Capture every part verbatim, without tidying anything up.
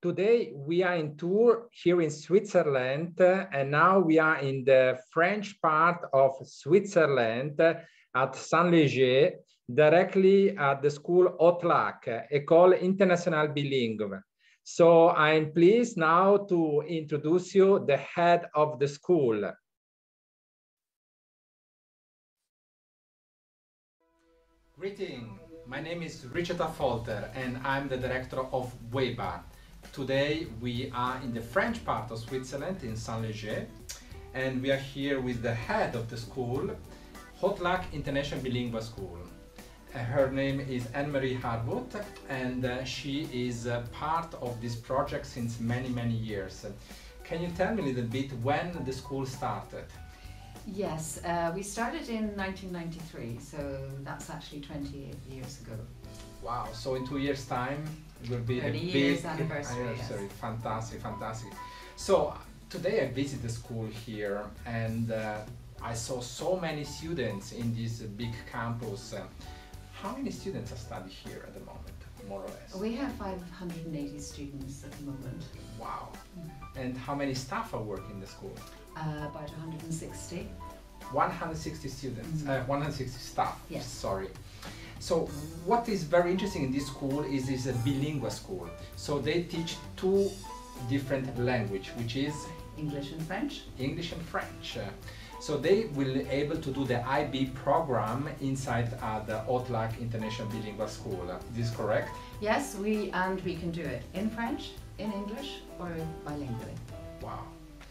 Today we are in tour here in Switzerland, uh, and now we are in the French part of Switzerland uh, at Saint-Léger, directly at the school Haut-Lac, École Internationale Bilingue. So I'm pleased now to introduce you the head of the school. Greetings, my name is Richard Affolter and I'm the director of WEBA. Today we are in the French part of Switzerland in Saint-Léger, and we are here with the head of the school, Haut-Lac International Bilingual School. Uh, her name is Anne-Marie Harwood, and uh, she is uh, part of this project since many, many years. Can you tell me a little bit when the school started? Yes, uh, we started in nineteen ninety-three, so that's actually twenty-eight years ago. Wow, so in two years' time it will be a big years anniversary. anniversary. Yes. Fantastic, fantastic. So today I visited the school here, and uh, I saw so many students in this big campus. Uh, how many students are studying here at the moment, more or less? We have five hundred eighty students at the moment. Wow. And how many staff are working in the school? Uh, about one hundred sixty. one hundred sixty students, Mm-hmm. uh, one hundred sixty staff, Yes. sorry. So what is very interesting in this school is it's a bilingual school. So they teach two different languages, which is English and French. English and French. Uh, So they will be able to do the I B program inside uh, the Haut-Lac International Bilingual School. Uh, Is this correct? Yes, we and we can do it in French, in English, or bilingually. Wow.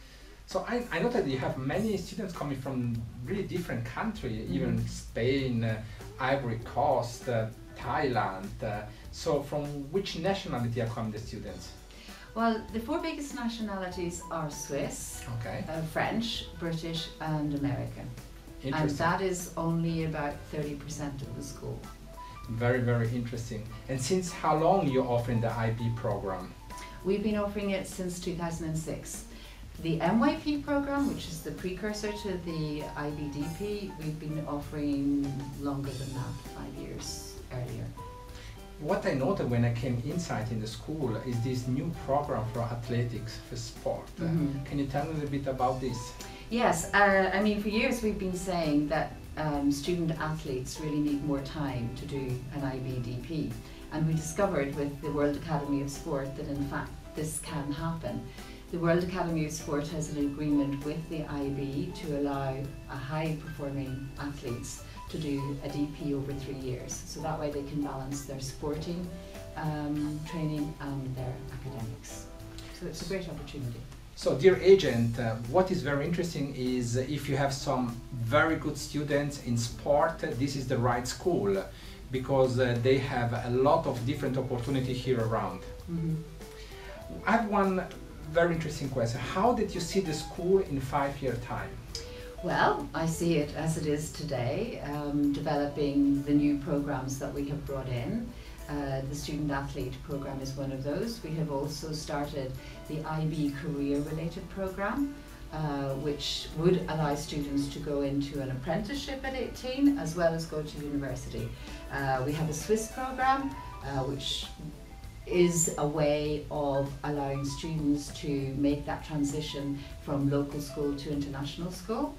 So I, I know that you have many students coming from really different countries, mm-hmm. even Spain, uh, Ivory Coast, uh, Thailand. Uh, so from which nationality are coming the students? Well, the four biggest nationalities are Swiss, Okay. uh, French, British, and American. And Interesting. that is only about thirty percent of the school. Very, very interesting. And since how long you're offering the I B program? We've been offering it since two thousand six. The M Y P program, which is the precursor to the I B D P, we've been offering longer than that, five years earlier. What I noted when I came inside in the school is this new program for athletics, for sport. Uh, Mm-hmm. Can you tell me a little bit about this? Yes, uh, I mean, for years we've been saying that um, student athletes really need more time to do an I B D P. And we discovered with the World Academy of Sport that in fact this can happen. The World Academy of Sport has an agreement with the I B to allow a high performing athletes to do a D P over three years. So that way they can balance their sporting um, training and their academics. So it's a great opportunity. So dear agent, uh, what is very interesting is uh, if you have some very good students in sport, uh, this is the right school because uh, they have a lot of different opportunity here around. Mm-hmm. I have one very interesting question. How did you see the school in five year time? Well, I see it as it is today, um, developing the new programs that we have brought in. Uh, the Student Athlete program is one of those. We have also started the I B career related program, uh, which would allow students to go into an apprenticeship at eighteen as well as go to university. Uh, we have a Swiss program, uh, which is a way of allowing students to make that transition from local school to international school.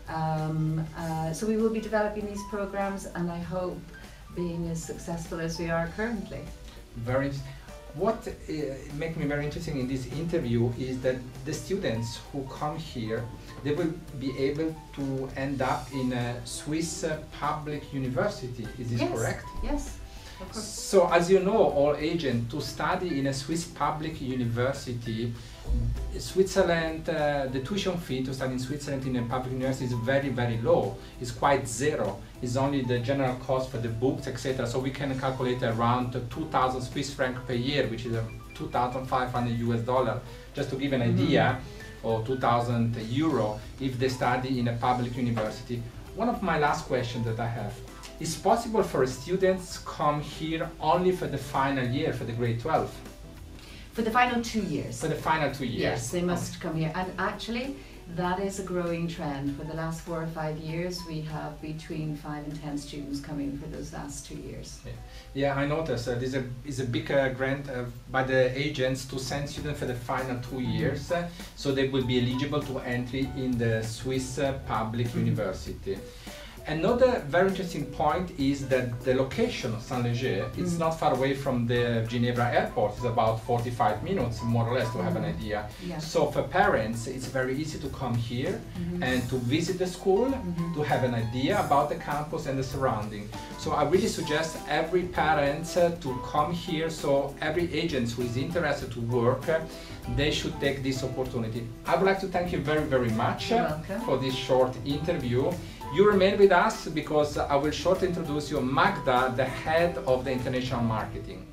Um, uh, so we will be developing these programs, and I hope being as successful as we are currently. Very. What uh, makes me very interesting in this interview is that the students who come here, they will be able to end up in a Swiss uh, public university. Is this Yes. correct? Yes, of course. So, as you know, all agents, to study in a Swiss public university, Switzerland, uh, the tuition fee to study in Switzerland in a public university is very, very low. It's quite zero. It's only the general cost for the books, et cetera. So we can calculate around two thousand Swiss francs per year, which is two thousand five hundred U S dollar, just to give an Mm-hmm. idea, or two thousand euro if they study in a public university. One of my last questions that I have, is possible for students come here only for the final year, for the grade twelve? For the final two years. For the final two years? Yes, they must come here. And actually, that is a growing trend. For the last four or five years, we have between five and ten students coming for those last two years. Yeah, yeah, I noticed uh, there's a is a big uh, grant uh, by the agents to send students for the final two years, uh, so they will be eligible to entry in the Swiss uh, public mm-hmm. university. Another very interesting point is that the location of Saint-Léger, mm. it's not far away from the Geneva airport. It's about forty-five minutes, more or less, to mm. have an idea. Yeah. So for parents, it's very easy to come here mm-hmm. and to visit the school, mm-hmm. to have an idea about the campus and the surrounding. So I really suggest every parent uh, to come here, so every agent who is interested to work, uh, they should take this opportunity. I would like to thank you very, very much uh, for this short interview. You remain with us because I will shortly introduce you Magda, the head of the international marketing.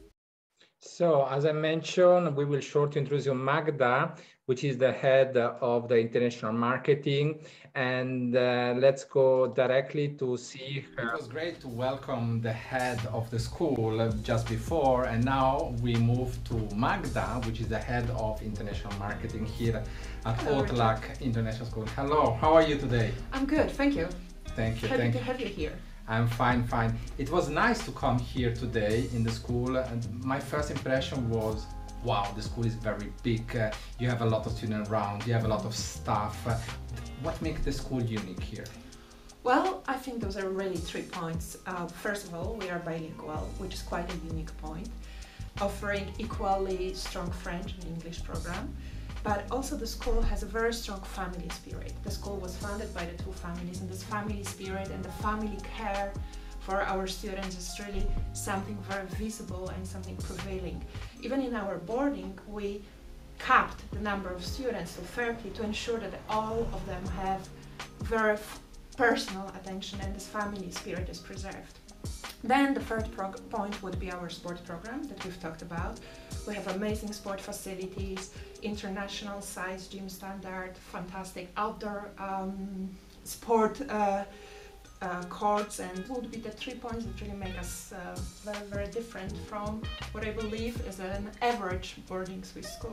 So, as I mentioned, we will shortly introduce you Magda, which is the head of the international marketing. And uh, let's go directly to see her. It was great to welcome the head of the school just before, and now we move to Magda, which is the head of international marketing here at Haut-Lac International School. Hello, how are you today? I'm good, thank you. Thank you. Happy thank to you. have you here. I'm fine, fine. It was nice to come here today in the school, and my first impression was, wow, the school is very big. Uh, you have a lot of students around, you have a lot of staff. Uh, what makes the school unique here? Well, I think those are really three points. Uh, first of all, we are bilingual, which is quite a unique point, offering equally strong French and English program. But also the school has a very strong family spirit. The school was founded by the two families, and this family spirit and the family care for our students is really something very visible and something prevailing. Even in our boarding, we capped the number of students to thirty to ensure that all of them have very personal attention and this family spirit is preserved. Then the third point would be our sport program that we've talked about. We have amazing sport facilities, international size gym standard, fantastic outdoor um, sport uh, uh, courts, and would be the three points that really make us uh, very, very different from what I believe is an average boarding Swiss school.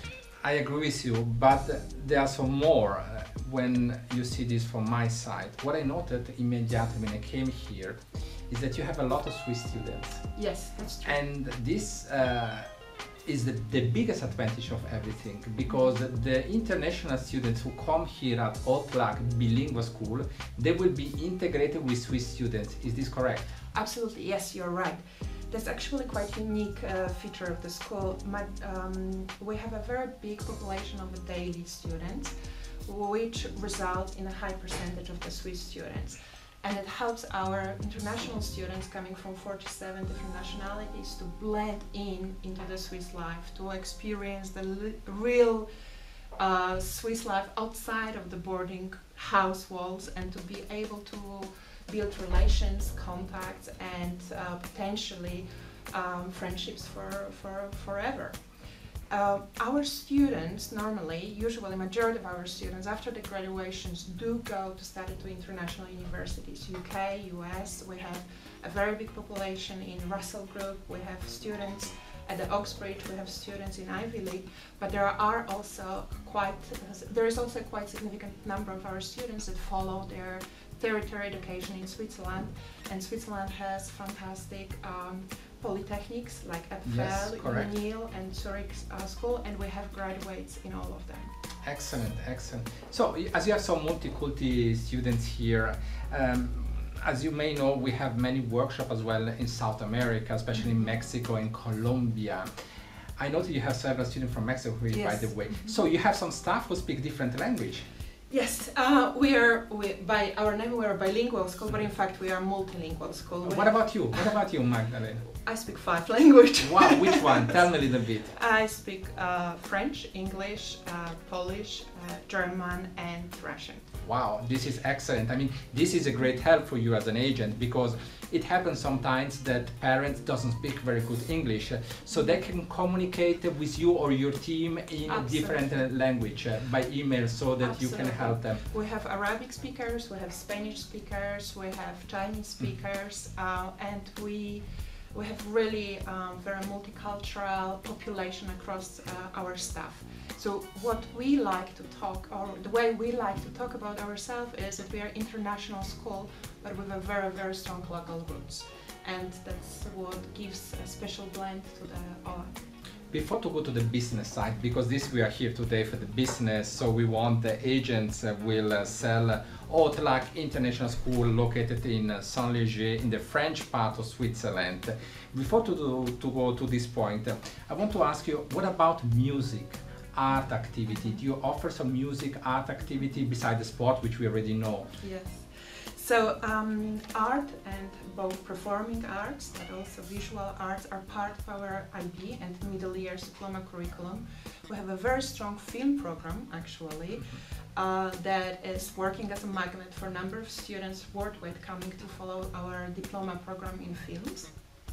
I agree with you, but there are some more uh, when you see this from my side. What I noted immediately when I came here is that you have a lot of Swiss students. Yes, that's true. And this uh, is the, the biggest advantage of everything, because the international students who come here at Haut-Lac Bilingual School, they will be integrated with Swiss students. Is this correct? Absolutely, yes, you're right. That's actually quite a unique uh, feature of the school. My, um, we have a very big population of the daily students, which result in a high percentage of the Swiss students. And it helps our international students coming from forty-seven different nationalities to blend in into the Swiss life, to experience the real uh, Swiss life outside of the boarding house walls, and to be able to build relations, contacts, and uh, potentially um, friendships for, for forever. Uh, our students normally, usually majority of our students after the graduations do go to study to international universities, U K, U S. We have a very big population in Russell Group, we have students at the Oxbridge, we have students in Ivy League, but there are also quite, there is also a quite significant number of our students that follow their tertiary education in Switzerland, and Switzerland has fantastic um, polytechnics like E P F L, yes, Unil, and Zurich uh, School, and we have graduates in all of them. Excellent, excellent. So, as you have some multi-culti students here, um, as you may know, we have many workshops as well in South America, especially in Mexico and Colombia. I know that you have several students from Mexico here, yes, by the way. Mm-hmm. So you have some staff who speak different language. Yes, uh, we are, we, by our name we are a bilingual school, but in fact we are a multilingual school. We what about you? What about you, Magdalene? I speak five languages. Wow, which one? Tell me a little bit. I speak uh, French, English, uh, Polish, uh, German, and Russian. Wow, this is excellent. I mean, this is a great help for you as an agent, because it happens sometimes that parents doesn't speak very good English, so they can communicate with you or your team in Absolutely. different uh, language uh, by email, so that Absolutely. you can help them. We have Arabic speakers, we have Spanish speakers, we have Chinese speakers, uh, and we We have really um, very multicultural population across uh, our staff. So what we like to talk, or the way we like to talk about ourselves is that we are international school, but with a very, very strong local roots. And that's what gives a special blend to the O A. Before to go to the business side, because this we are here today for the business, so we want the agents uh, will uh, sell uh, Haut-Lac International School located in uh, Saint-Léger in the French part of Switzerland. Before to, do, to go to this point, uh, I want to ask you, what about music, art activity? Do you offer some music, art activity beside the sport, which we already know? Yes. So um, art and both performing arts but also visual arts are part of our I B and middle years diploma curriculum. We have a very strong film program actually uh, that is working as a magnet for a number of students worldwide coming to follow our diploma program in films.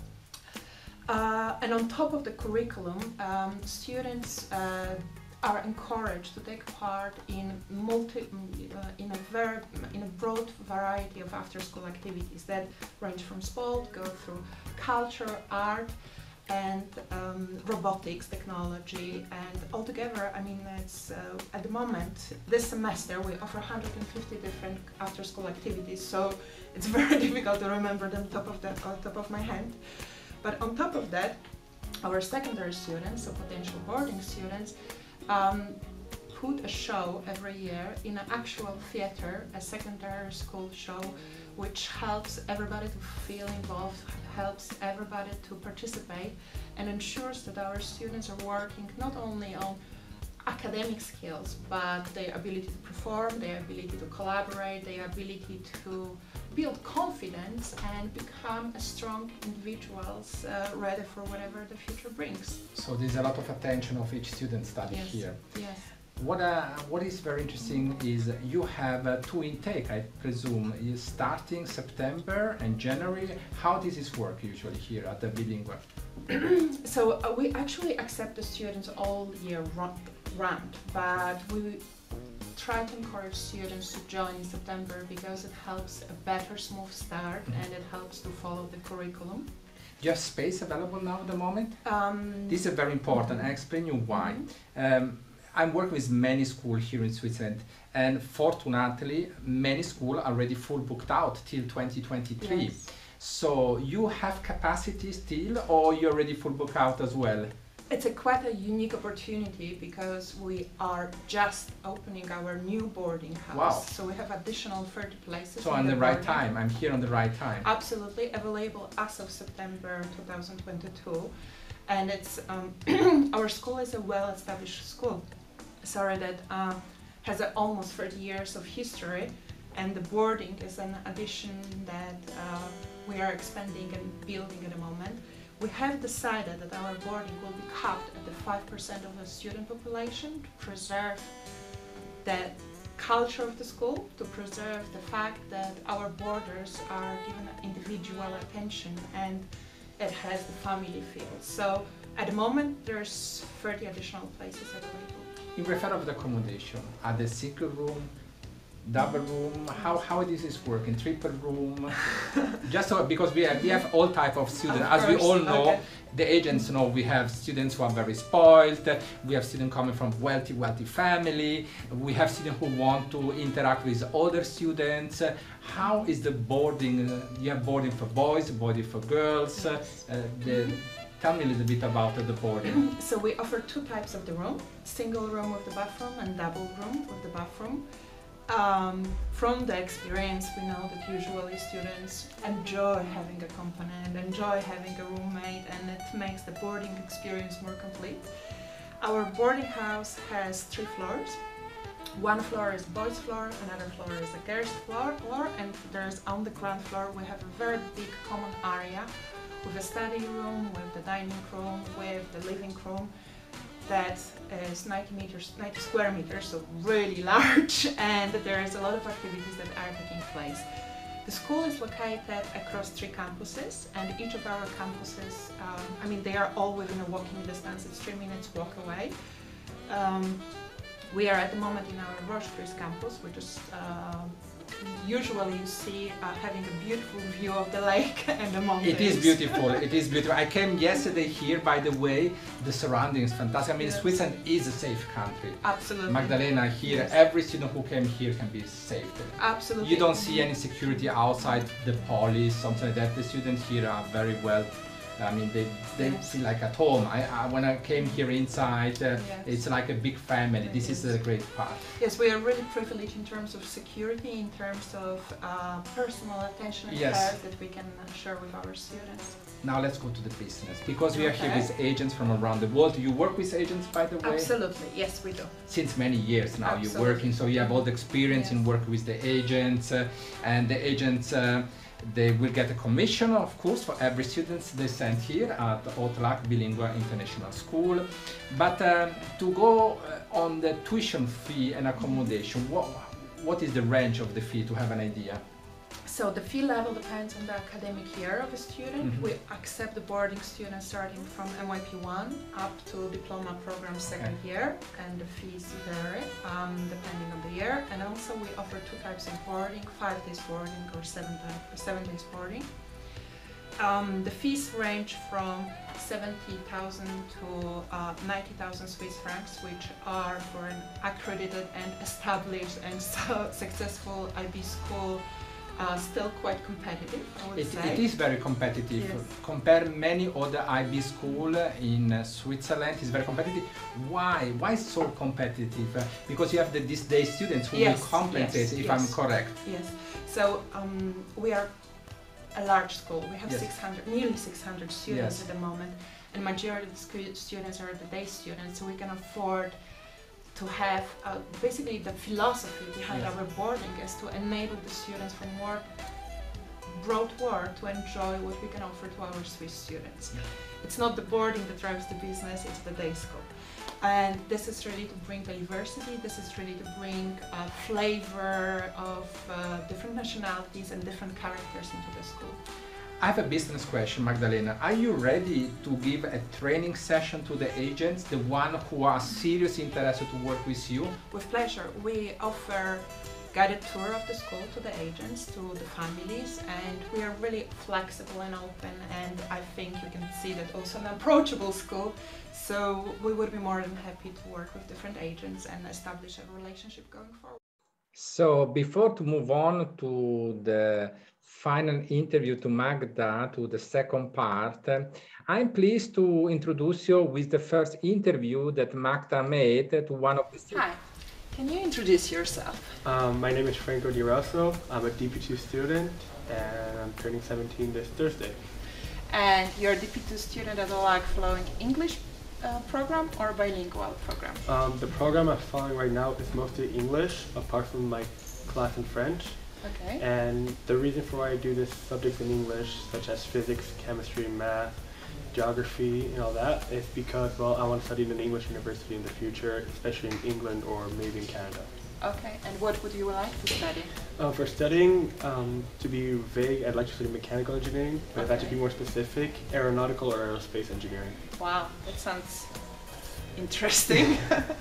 Uh, and on top of the curriculum, um, students uh, are encouraged to take part in multi, uh, in a very, in a broad variety of after-school activities that range from sport, go through culture, art, and um, robotics, technology, and altogether, I mean, it's uh, at the moment this semester we offer one hundred fifty different after-school activities, so it's very difficult to remember them top of the on top of my hand. But on top of that, our secondary students, so potential boarding students, Um, put a show every year in an actual theater, a secondary school show, which helps everybody to feel involved, helps everybody to participate, and ensures that our students are working not only on academic skills, but their ability to perform, their ability to collaborate, their ability to build confidence and become a strong individuals uh, ready for whatever the future brings. So there's a lot of attention of each student study Yes. here. Yes. What, uh, what is very interesting is you have uh, two intake, I presume, is starting September and January. How does this work usually here at the Bilingual? So uh, we actually accept the students all year round, but we try to encourage students to join in September because it helps a better smooth start Mm-hmm. and it helps to follow the curriculum. Do you have space available now at the moment? Um, This is very important. Mm-hmm. I explain you why. Mm-hmm. Um, I'm working with many schools here in Switzerland, and fortunately, many schools are already full booked out till twenty twenty-three. Yes. So you have capacity still, or you're already full booked out as well? It's a quite a unique opportunity because we are just opening our new boarding house. Wow. So we have additional thirty places. So in on the right boarding. time, I'm here on the right time. Absolutely available as of September two thousand twenty-two, and it's um, our school is a well-established school. Sorry, that uh, has a almost thirty years of history, and the boarding is an addition that uh, we are expanding and building at the moment. We have decided that our boarding will be capped at the five percent of the student population to preserve the culture of the school, to preserve the fact that our boarders are given individual attention and it has the family feel. So at the moment there's thirty additional places available. In refer of the accommodation, are the single room, double room, how how this is working, triple room? Just so, because we have we have all type of students, Of as we course, all know. okay. The agents know we have students who are very spoiled, we have students coming from wealthy, wealthy family, we have students who want to interact with older students. How is the boarding? Uh, you have boarding for boys, boarding for girls. Uh, the, tell me a little bit about uh, the boarding. So we offer two types of the room, single room with the bathroom and double room with the bathroom. Um, from the experience, we know that usually students enjoy having a company and enjoy having a roommate, and it makes the boarding experience more complete. Our boarding house has three floors. One floor is boys' floor, another floor is a girls' floor, floor, and there's on the ground floor we have a very big common area with a study room, with the dining room, with the living room. That is ninety meters, ninety square meters, so really large, and there is a lot of activities that are taking place. The school is located across three campuses, and each of our campuses, um, I mean, they are all within a walking distance. It's three minutes walk away. Um, we are at the moment in our Rochefort campus, which is uh, usually you see uh, having a beautiful view of the lake and the mountains. It is beautiful, it is beautiful. I came yesterday here, by the way, the surrounding is fantastic. I mean, yes. Switzerland is a safe country. Absolutely. Magdalena, here, yes. every student who came here can be safe. Absolutely. You don't see any security outside, the police, something like that. The students here are very well. I mean, they, they yes. feel like at home. I, I, when I came here inside, uh, yes. it's like a big family. This yes. is a great part. Yes, we are really privileged in terms of security, in terms of uh, personal attention and yes. care that we can share with our students. Now let's go to the business, because we are okay. here with agents from around the world. You work with agents, by the way? Absolutely, yes, we do. Since many years now Absolutely. You're working, so you have all the experience yes. in working with the agents, uh, and the agents uh, they will get a commission, of course, for every student they send here at Haut-Lac Bilingual International School. But um, to go uh, on the tuition fee and accommodation, what, what is the range of the fee, to have an idea? So the fee level depends on the academic year of a student. Mm-hmm. We accept the boarding students starting from M Y P one up to diploma program second okay. year, and the fees vary um, depending on the year. And also we offer two types of boarding, five days boarding or seven, seven days boarding. Um, the fees range from seventy thousand to uh, ninety thousand Swiss francs, which are for an accredited and established and so successful I B school. Uh, still quite competitive, I would it, say. It is very competitive. Yes. Compare many other I B schools in uh, Switzerland, it's very competitive. Why? Why so competitive? Uh, because you have the this day students who yes, will compensate, yes, if yes. I'm correct. Yes. So um, we are a large school. We have yes. six hundred, nearly six hundred students yes. at the moment, and majority of the students are the day students, so we can afford to have uh, basically the philosophy behind yes. our boarding is to enable the students from more broad world to enjoy what we can offer to our Swiss students. Yes. It's not the boarding that drives the business, it's the day school. And this is really to bring diversity, this is really to bring a flavor of uh, different nationalities and different characters into the school. I have a business question, Magdalena. Are you ready to give a training session to the agents, the one who are seriously interested to work with you? With pleasure. We offer guided tour of the school to the agents, to the families, and we are really flexible and open, and I think you can see that also an approachable school. So we would be more than happy to work with different agents and establish a relationship going forward. So before to move on to the final interview to Magda, to the second part, I'm pleased to introduce you with the first interview that Magda made to one of the students. Hi, can you introduce yourself? Um, my name is Franco Di Rosso. I'm a D P two student and I'm turning seventeen this Thursday. And you're a D P two student at Haut-Lac following English uh, program or bilingual program? Um, the program I'm following right now is mostly English, apart from my class in French. Okay. And the reason for why I do this subjects in English, such as physics, chemistry, math, geography, and all that, is because, well, I want to study in an English university in the future, especially in England or maybe in Canada. Okay, and what would you like to study? Uh, for studying, um, to be vague, I'd like to study mechanical engineering, but okay. if I had to be more specific, aeronautical or aerospace engineering. Wow, that sounds interesting.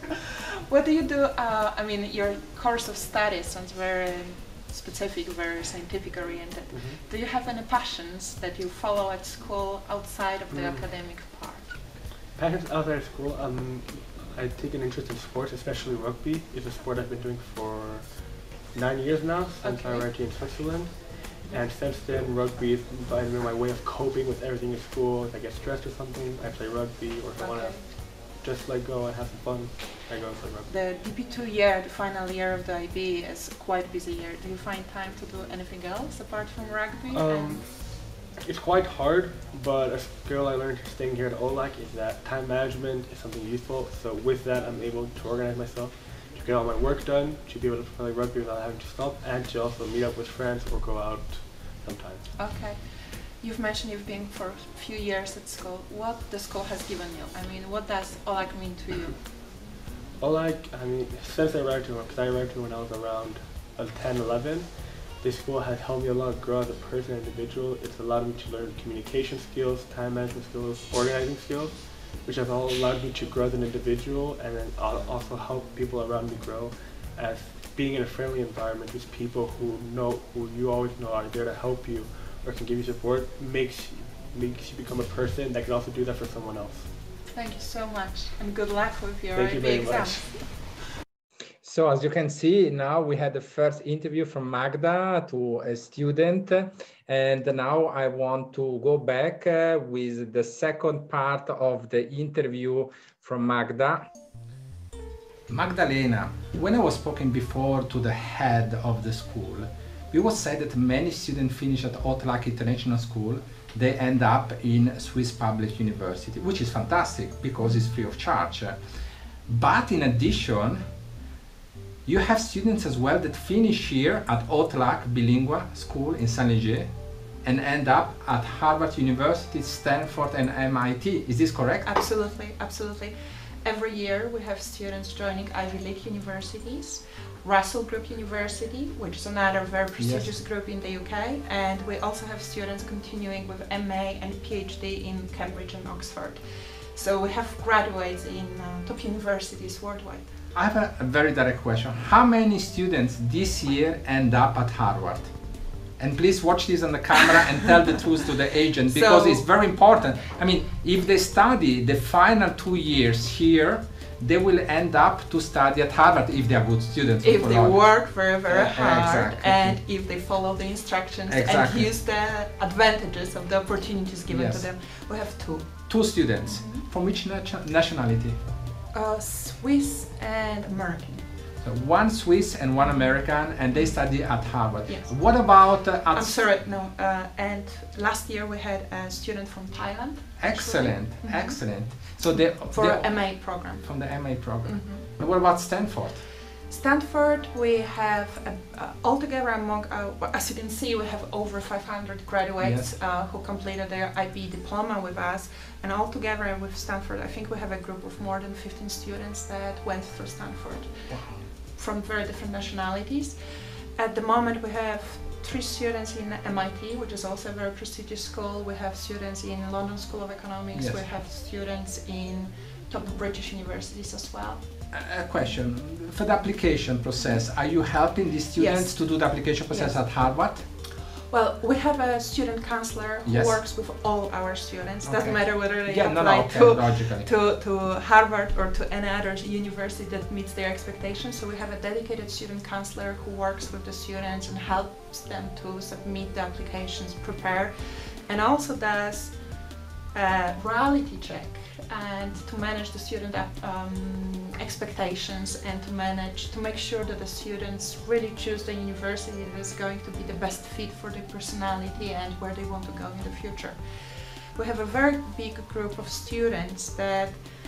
What do you do? Uh, I mean, your course of study sounds very specific, very scientific oriented. Mm-hmm. Do you have any passions that you follow at school outside of the mm. academic part? Passions outside of school? Um, I take an interest in sports, especially rugby. It's a sport I've been doing for nine years now, since okay. I arrived here in Switzerland. And since then, rugby is my way of coping with everything in school. If I get stressed or something, I play rugby, or if okay. I want to just let go and have some fun, I go and play rugby. The D P two year, the final year of the I B, is quite a busy year. Do you find time to do anything else apart from rugby? Um, it's quite hard, but a skill I learned staying here at Haut-Lac is that time management is something useful. So with that, I'm able to organize myself, to get all my work done, to be able to play rugby without having to stop, and to also meet up with friends or go out sometimes. Okay. You've mentioned you've been for a few years at school. What the school has given you? I mean, what does Haut-Lac mean to you? Haut-Lac, I mean, since I arrived here, because I arrived here when I was around uh, ten, eleven, this school has helped me a lot grow as a person and individual. It's allowed me to learn communication skills, time management skills, organizing skills, which have all allowed me to grow as an individual and then also help people around me grow as being in a friendly environment with people who know, who you always know are there to help you or can give you support, makes makes you become a person that can also do that for someone else. Thank you so much, and good luck with your Thank you very exam. much. So as you can see, now we had the first interview from Magda to a student, and now I want to go back uh, with the second part of the interview from Magda. Magdalena, when I was speaking before to the head of the school, it was said that many students finish at Haut-Lac International School, they end up in Swiss Public University, which is fantastic because it's free of charge. But in addition, you have students as well that finish here at Haut-Lac Bilingual School in Saint-Léger and end up at Harvard University, Stanford and M I T. Is this correct? Absolutely, absolutely. Every year we have students joining Ivy League universities, Russell Group University, which is another very prestigious yes. group in the U K, and we also have students continuing with M A and PhD in Cambridge and Oxford. So we have graduates in uh, top universities worldwide. I have a, a very direct question. How many students this year end up at Harvard? And please watch this on the camera and tell the truth to the agent, because so, it's very important. I mean, if they study the final two years here, they will end up to study at Harvard if they are good students. If they knowledge. work very, very uh, hard exactly. and if they follow the instructions exactly. and use the advantages of the opportunities given yes. to them. We have two. Two students. Mm-hmm. From which nat nationality? Uh, Swiss and American. So one Swiss and one American, and they study at Harvard. Yes. What about uh, at I'm sorry, no. Uh, and last year we had a student from Thailand. Excellent, mm-hmm. excellent. So they for they, M A program. From the M A program. Mm-hmm. And what about Stanford? Stanford, we have uh, uh, altogether among, uh, as you can see, we have over five hundred graduates yes. uh, who completed their I B diploma with us, and altogether with Stanford, I think we have a group of more than fifteen students that went through Stanford wow. from very different nationalities. At the moment, we have three students in M I T, which is also a very prestigious school. We have students in London School of Economics. Yes. We have students in top British universities as well. A question, for the application process, are you helping the students yes. to do the application process yes. at Harvard? Well, we have a student counselor who yes. works with all our students. Okay. Doesn't matter whether they yeah, apply no, no, okay, to, logically. to, to Harvard or to any other university that meets their expectations. So we have a dedicated student counselor who works with the students and helps them to submit the applications, prepare, and also does a reality check and to manage the student um, expectations and to manage to make sure that the students really choose the university that is going to be the best fit for their personality and where they want to go in the future. We have a very big group of students that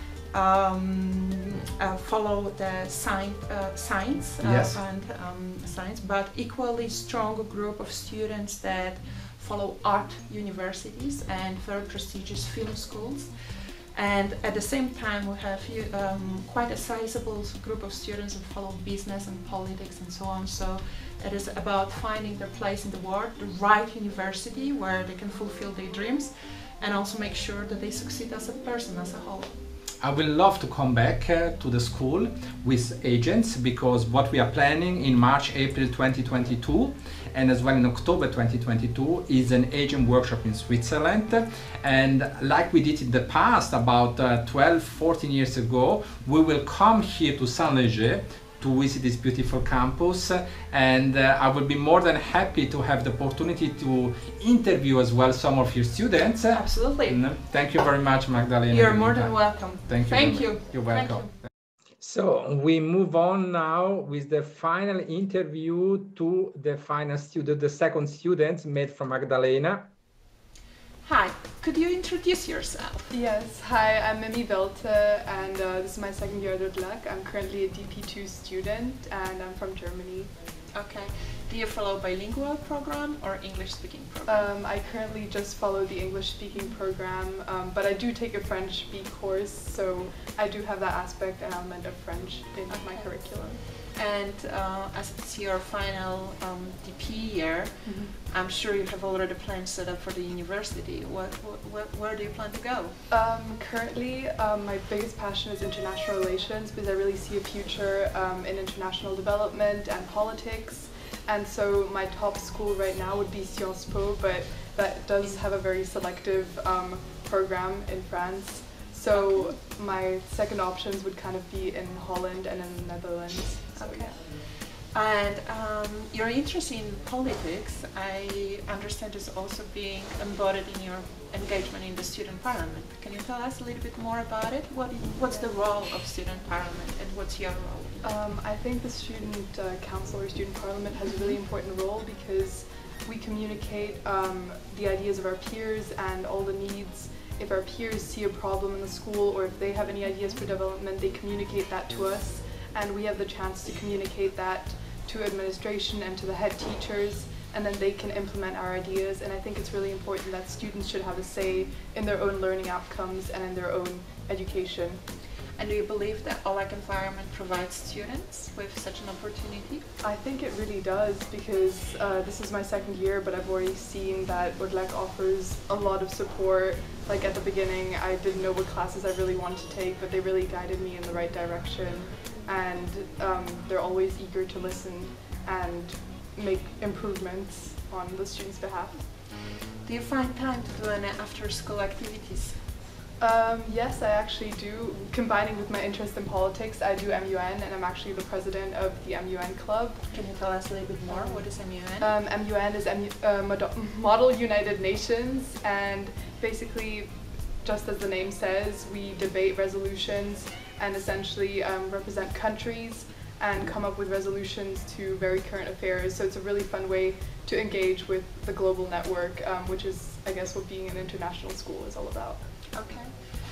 um, uh, follow the science, uh, science uh, yes. and um, science, but equally strong group of students that follow art universities and very prestigious film schools. And at the same time, we have um, quite a sizable group of students that follow business and politics and so on. So it is about finding their place in the world, the right university where they can fulfill their dreams and also make sure that they succeed as a person, as a whole. I will love to come back uh, to the school with agents, because what we are planning in March, April twenty twenty-two and as well in October twenty twenty-two is an agent workshop in Switzerland. And like we did in the past about uh, twelve, fourteen years ago, we will come here to Saint-Léger to visit this beautiful campus, and uh, I will be more than happy to have the opportunity to interview as well some of your students. Absolutely. And thank you very much, Magdalena. You're more than welcome. Thank you. Thank you. You're welcome. You. So we move on now with the final interview to the final student, the second student made from Magdalena. Hi, could you introduce yourself? Yes, hi, I'm Mimi Wilte, and uh, this is my second year at Haut-Lac. I'm currently a D P two student and I'm from Germany. Okay. Do you follow bilingual program or English speaking program? Um, I currently just follow the English speaking program, um, but I do take a French B course, so I do have that aspect and element of French in okay. my curriculum. And uh, as it's your final um, D P year, mm-hmm. I'm sure you have already plans set up for the university. What, what, where do you plan to go? Um, currently, um, my biggest passion is international relations because I really see a future um, in international development and politics. And so my top school right now would be Sciences Po, but that does have a very selective um, program in France. So okay. my second options would kind of be in Holland and in the Netherlands. So, okay. Yeah. And um, your interest in politics, I understand, is also being embodied in your engagement in the student parliament. Can you tell us a little bit more about it? What, what's the role of student parliament and what's your role? Um, I think the student uh, council or student parliament has a really important role because we communicate um, the ideas of our peers and all the needs. If our peers see a problem in the school or if they have any ideas for development, they communicate that to us, and we have the chance to communicate that to administration and to the head teachers, and then they can implement our ideas. And I think it's really important that students should have a say in their own learning outcomes and in their own education. And do you believe that Haut-Lac environment provides students with such an opportunity? I think it really does, because uh, this is my second year, but I've already seen that Haut-Lac offers a lot of support. Like at the beginning, I didn't know what classes I really wanted to take, but they really guided me in the right direction. And um, they're always eager to listen and make improvements on the students' behalf. Do you find time to do any after-school activities? Um, yes, I actually do. Combining with my interest in politics, I do M U N, and I'm actually the president of the M U N club. Can you tell us a little bit more? What is M U N? Um, M U N is M U, uh, Model United Nations, and basically, just as the name says, we debate resolutions and essentially um, represent countries and come up with resolutions to very current affairs. So it's a really fun way to engage with the global network, um, which is, I guess, what being an international school is all about. Okay.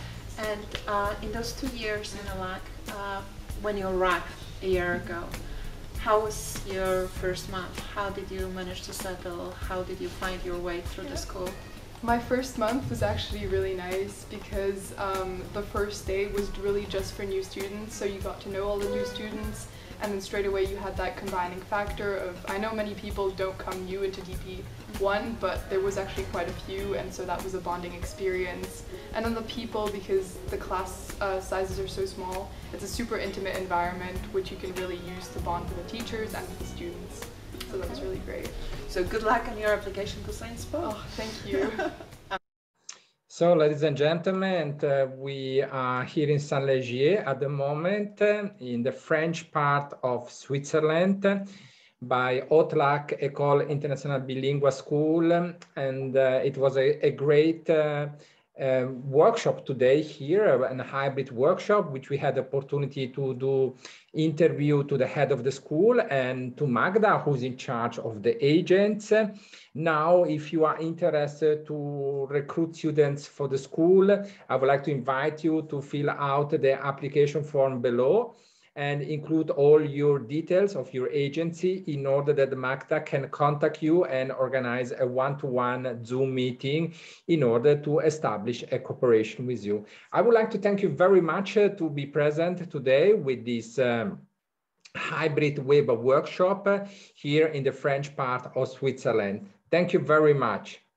And uh, in those two years in Haut-Lac, uh, when you arrived a year ago, how was your first month? How did you manage to settle? How did you find your way through the school? My first month was actually really nice because um, the first day was really just for new students, so you got to know all the new students, and then straight away you had that combining factor of, I know many people don't come new into D P one, but there was actually quite a few, and so that was a bonding experience. And then the people, because the class uh, sizes are so small, it's a super intimate environment which you can really use to bond with the teachers and with the students. So that was really great. So good luck on your application to Sciences Po. Oh, thank you. So, ladies and gentlemen, uh, we are here in Saint-Légier at the moment, uh, in the French part of Switzerland, uh, by Haut-Lac École Internationale Bilingual School, um, and uh, it was a, a great uh, uh, workshop today here, a hybrid workshop, which we had the opportunity to do interview to the head of the school and to Magda, who's in charge of the agents. Now, if you are interested to recruit students for the school, I would like to invite you to fill out the application form below and include all your details of your agency in order that Magda can contact you and organize a one-to-one Zoom meeting in order to establish a cooperation with you. I would like to thank you very much uh, to be present today with this um, hybrid WEBA workshop uh, here in the French part of Switzerland. Thank you very much.